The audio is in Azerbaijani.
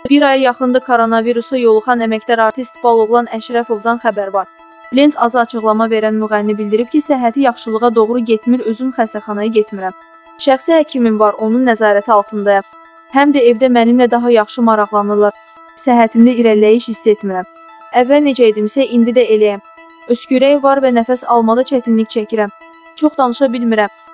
Bir aya yaxındır koronavirusa yoluxan əməkdar artist Baloğlan Əşrəfovdan xəbər var. Lent azı açıqlama verən müğənni bildirib ki, səhhəti yaxşılığa doğru getmir, özüm xəstəxanaya getmirəm. Şəxsi həkimim var, onun nəzarəti altındayam. Həm də evdə mənimlə daha yaxşı maraqlanırlar. Səhhətimdə irəliləyiş hiss etmirəm. Əvvəl necə idimsə, indi də eləyəm. Öskürək var və nəfəs almada çətinlik çəkirəm. Çox danışa bilmirəm.